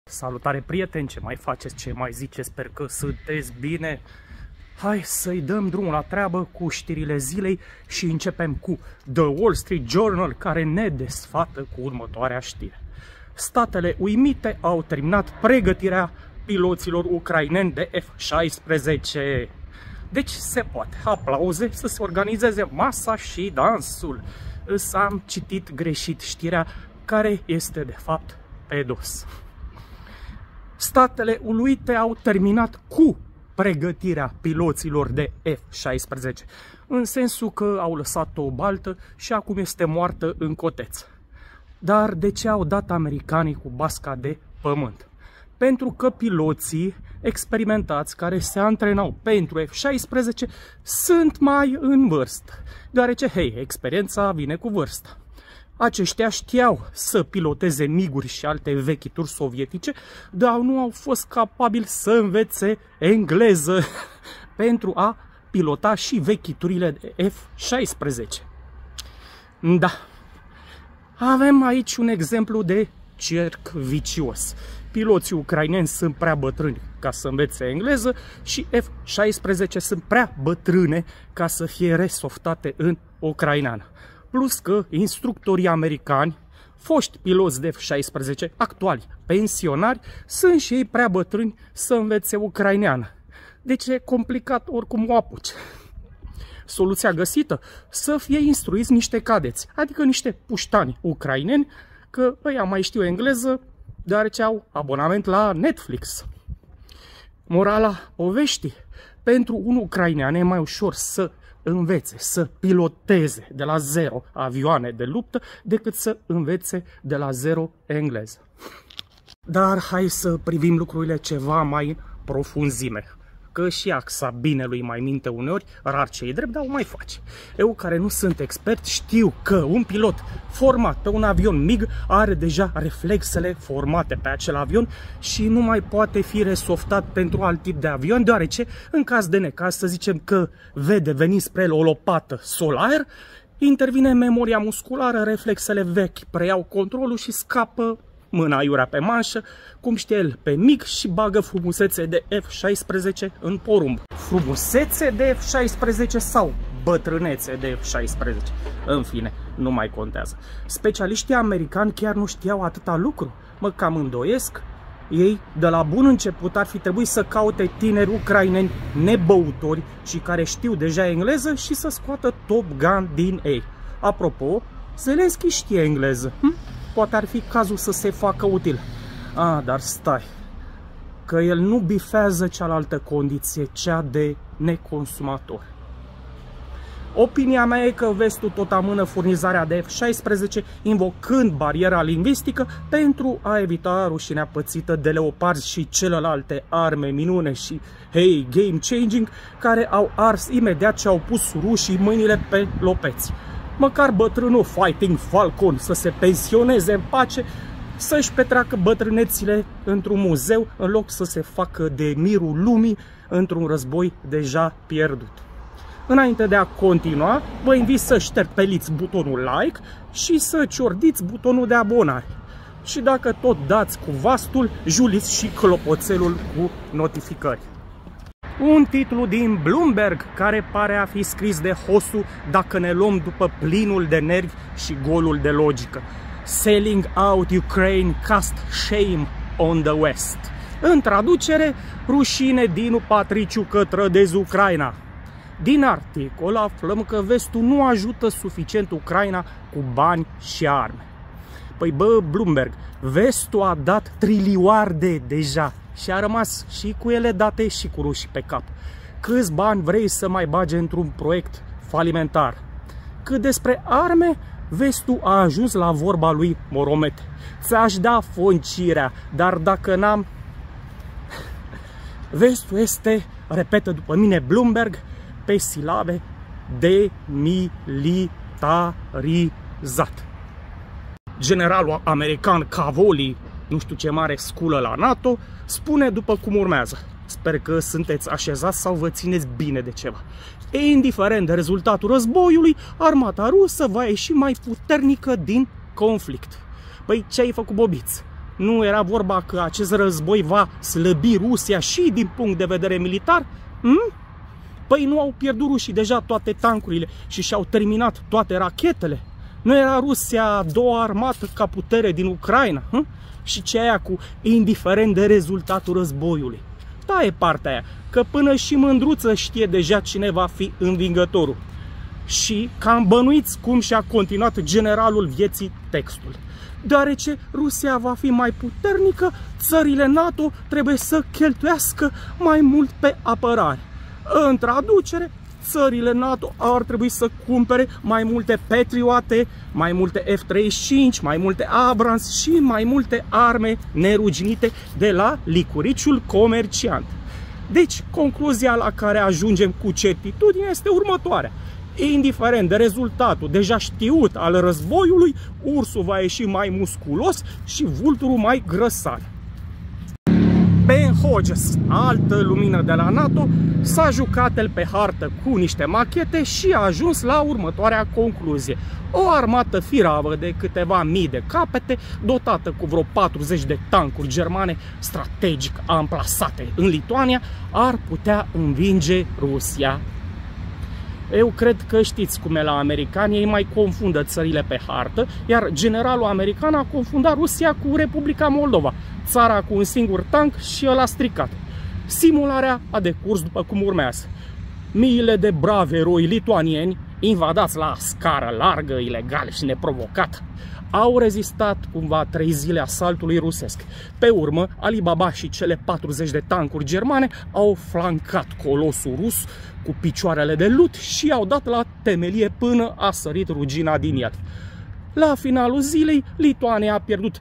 Salutare prieteni, ce mai faceți, ce mai ziceți, sper că sunteți bine. Hai să-i dăm drumul la treabă cu știrile zilei și începem cu The Wall Street Journal, care ne desfată cu următoarea știre. Statele Unite au terminat pregătirea piloților ucraineni de F-16. Deci se poate, aplauze, să se organizeze masa și dansul. Însă am citit greșit știrea, care este de fapt pe dos. Statele Unite au terminat cu pregătirea piloților de F-16, în sensul că au lăsat-o o baltă și acum este moartă în coteț. Dar de ce au dat americanii cu basca de pământ? Pentru că piloții experimentați care se antrenau pentru F-16 sunt mai în vârstă, deoarece, hei, experiența vine cu vârsta. Aceștia știau să piloteze miguri și alte vechituri sovietice, dar nu au fost capabili să învețe engleză pentru a pilota și vechiturile de F-16. Da, avem aici un exemplu de cerc vicios. Piloții ucraineni sunt prea bătrâni ca să învețe engleză și F-16 sunt prea bătrâne ca să fie resoftate în ucraineană. Plus că instructorii americani, foști piloți de F-16, actuali pensionari, sunt și ei prea bătrâni să învețe ucraineană. Deci e complicat oricum o apuci. Soluția găsită? Să fie instruiți niște cadeți, adică niște puștani ucraineni, că ăia mai știu engleză, deoarece au abonament la Netflix. Morala poveștii: pentru un ucrainean e mai ușor să învețe, să piloteze de la zero avioane de luptă decât să învețe de la zero engleză. Dar hai să privim lucrurile ceva mai în profunzime, că și axa binelui mai minte uneori, rar ce-i drept, dar o mai face. Eu, care nu sunt expert, știu că un pilot format pe un avion MiG are deja reflexele formate pe acel avion și nu mai poate fi resoftat pentru alt tip de avion, deoarece, în caz de necaz, să zicem că vede venind spre el o lopată sol-aer, intervine memoria musculară, reflexele vechi preiau controlul și scapă mâna aiurea pe manșă, cum știe el, pe MiG și bagă frumusețe de F-16 în porumb. Frumusețe de F-16 sau bătrânețe de F-16? În fine, nu mai contează. Specialiștii americani chiar nu știau atâta lucru. Mă cam îndoiesc. Ei, de la bun început, ar fi trebuit să caute tineri ucraineni nebăutori și care știu deja engleză și să scoată Top Gun din ei. Apropo, Zelenski știe engleză. Poate ar fi cazul să se facă util. Dar stai, că el nu bifează cealaltă condiție, cea de neconsumator. Opinia mea e că vestul tot amână furnizarea de F-16, invocând bariera lingvistică pentru a evita rușinea pățită de leoparzi și celelalte arme minune și, hey, game changing, care au ars imediat ce au pus rușii mâinile pe lopeți. Măcar bătrânul Fighting Falcon să se pensioneze în pace, să-și petreacă bătrânețile într-un muzeu, în loc să se facă de mirul lumii într-un război deja pierdut. Înainte de a continua, vă invit să șterpeliți butonul like și să ciordiți butonul de abonare. Și dacă tot dați cu vastul, juliți și clopoțelul cu notificări. Un titlu din Bloomberg care pare a fi scris de Hosu dacă ne luăm după plinul de nervi și golul de logică. Selling out Ukraine cast shame on the West. În traducere, rușine Dinu Patriciu că trădezi Ucraina. Din articol aflăm că vestul nu ajută suficient Ucraina cu bani și arme. Păi bă, Bloomberg, vestul a dat trilioarde deja și a rămas și cu ele date și cu rușii pe cap. Câți bani vrei să mai bage într-un proiect falimentar? Cât despre arme, vestul a ajuns la vorba lui Moromete. Ți-aș da foncirea, dar dacă n-am... Vestul este, repetă după mine Bloomberg, pe silabe, demilitarizat. Generalul american Cavoli, nu știu ce mare sculă la NATO, spune după cum urmează. Sper că sunteți așezați sau vă țineți bine de ceva. Indiferent de rezultatul războiului, armata rusă va ieși mai puternică din conflict. Păi ce ai făcut, bobiț? Nu era vorba că acest război va slăbi Rusia și din punct de vedere militar? Păi nu au pierdut rușii deja toate tancurile și și-au terminat toate rachetele? Nu era Rusia a doua armată ca putere din Ucraina? Și ce aia cu indiferent de rezultatul războiului? Da, e partea aia, că până și Mândruță știe deja cine va fi învingătorul. Și cam bănuiți cum și-a continuat generalul vieții textul. Deoarece Rusia va fi mai puternică, țările NATO trebuie să cheltuiască mai mult pe apărare. În traducere, țările NATO ar trebui să cumpere mai multe Patriote, mai multe F-35, mai multe Abrams și mai multe arme neruginite de la licuriciul comerciant. Deci, concluzia la care ajungem cu certitudine este următoarea. Indiferent de rezultatul deja știut al războiului, ursul va ieși mai musculos și vulturul mai grăsar. Ben Hodges, altă lumină de la NATO, s-a jucat el pe hartă cu niște machete și a ajuns la următoarea concluzie. O armată firavă de câteva mii de capete, dotată cu vreo 40 de tancuri germane strategic amplasate în Lituania, ar putea învinge Rusia. Eu cred că știți cum e la americani, ei mai confundă țările pe hartă, iar generalul american a confundat Rusia cu Republica Moldova, țara cu un singur tank și ăla stricat. Simularea a decurs după cum urmează. Miile de bravi eroi lituanieni, invadați la scară largă, ilegal și neprovocat, au rezistat cumva 3 zile asaltului rusesc. Pe urmă, Alibaba și cele 40 de tancuri germane au flancat colosul rus cu picioarele de lut și au dat la temelie până a sărit rugina din iad. La finalul zilei, Lituania a pierdut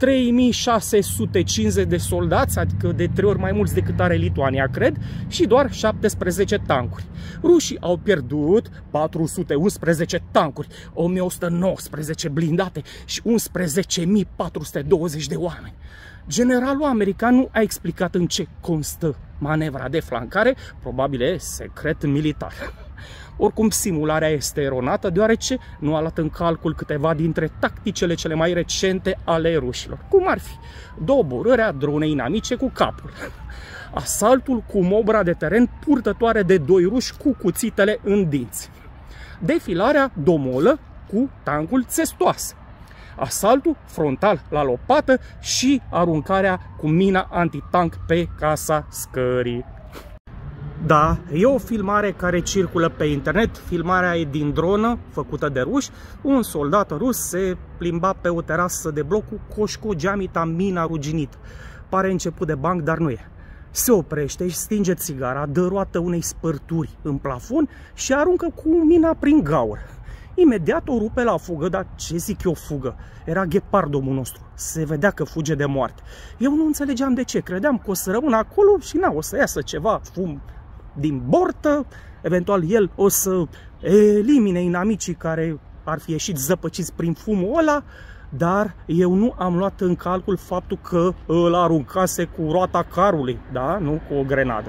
3650 de soldați, adică de 3 ori mai mulți decât are Lituania, cred, și doar 17 tancuri. Rușii au pierdut 411 tancuri, 1119 blindate și 11.420 de oameni. Generalul american nu a explicat în ce constă manevra de flancare, probabil e secret militar. Oricum, simularea este eronată, deoarece nu a luat în calcul câteva dintre tacticele cele mai recente ale rușilor, cum ar fi doborârea dronei inamice cu capul, asaltul cu mobra de teren purtătoare de 2 ruși cu cuțitele în dinți, defilarea domolă cu tancul țestoasă, asaltul frontal la lopată și aruncarea cu mina antitank pe casa scării. Da, e o filmare care circulă pe internet, filmarea e din dronă, făcută de ruși. Un soldat rus se plimba pe o terasă de bloc cu coșcogeamita mina ruginită. Pare început de banc, dar nu e. Se oprește, își stinge țigara, dă roată unei spărturi în plafon și aruncă cu mina prin gaură. Imediat o rupe la fugă, dar ce zic eu fugă? Era ghepardul nostru, se vedea că fuge de moarte. Eu nu înțelegeam de ce, credeam că o să rămână acolo și o să iasă ceva fum din bortă, eventual el o să elimine inamicii care ar fi ieșit zăpăciți prin fumul ăla, dar eu nu am luat în calcul faptul că îl aruncase cu roata carului, da? Nu cu o grenadă.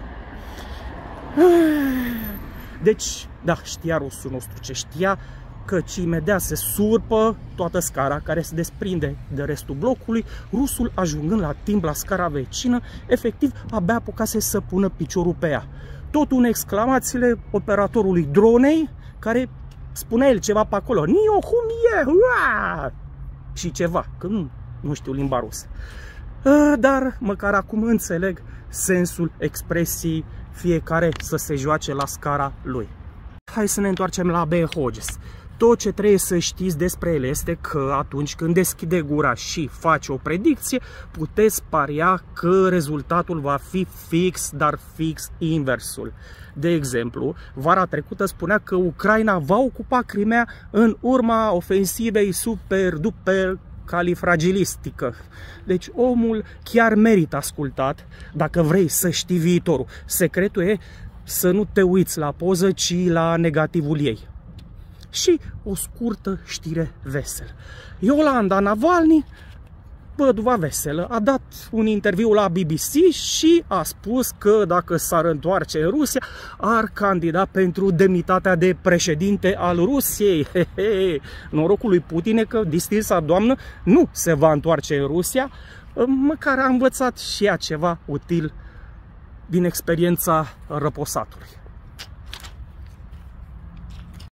Deci, da, știa rusul nostru ce știa, căci imediat se surpă toată scara care se desprinde de restul blocului, rusul ajungând la timp la scara vecină, efectiv abia apucase să pună piciorul pe ea. Totul în exclamațiile operatorului dronei, care spunea el ceva pe acolo, Nio, humie, și ceva, că nu știu limba rusă. Dar măcar acum înțeleg sensul expresii fiecare să se joace la scara lui. Hai să ne întoarcem la Ben Hodges. Tot ce trebuie să știți despre el este că atunci când deschide gura și face o predicție, puteți paria că rezultatul va fi fix, dar fix inversul. De exemplu, vara trecută spunea că Ucraina va ocupa Crimea în urma ofensivei super-duper califragilistică. Deci omul chiar merită ascultat dacă vrei să știi viitorul. Secretul e să nu te uiți la poză, ci la negativul ei. Și o scurtă știre veselă. Iolanda Navalny, văduva veselă, a dat un interviu la BBC și a spus că dacă s-ar întoarce în Rusia, ar candida pentru demnitatea de președinte al Rusiei. Norocul lui Putin e că distinsa doamnă nu se va întoarce în Rusia, măcar a învățat și ea ceva util din experiența răposatului.